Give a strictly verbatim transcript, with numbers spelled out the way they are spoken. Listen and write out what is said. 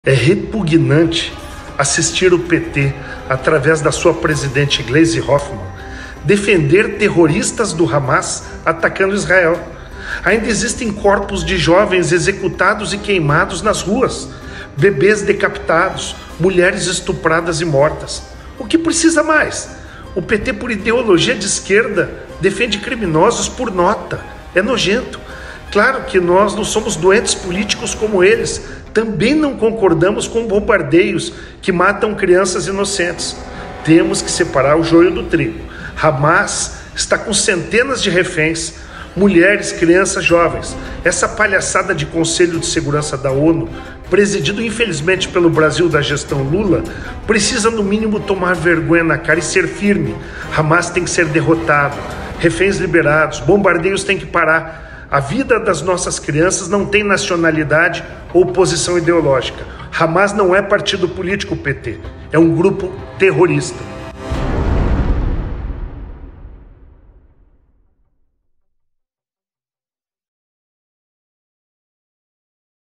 É repugnante assistir o P T, através da sua presidente Gleisi Hoffmann, defender terroristas do Hamas atacando Israel. Ainda existem corpos de jovens executados e queimados nas ruas, bebês decapitados, mulheres estupradas e mortas. O que precisa mais? O P T, por ideologia de esquerda, defende criminosos por nota. É nojento. Claro que nós não somos doentes políticos como eles. Também não concordamos com bombardeios que matam crianças inocentes. Temos que separar o joio do trigo. Hamas está com centenas de reféns, mulheres, crianças, jovens. Essa palhaçada de Conselho de Segurança da ONU, presidido infelizmente pelo Brasil da gestão Lula, precisa no mínimo tomar vergonha na cara e ser firme. Hamas tem que ser derrotado, reféns liberados, bombardeios têm que parar. A vida das nossas crianças não tem nacionalidade ou posição ideológica. Hamas não é partido político, P T. É um grupo terrorista.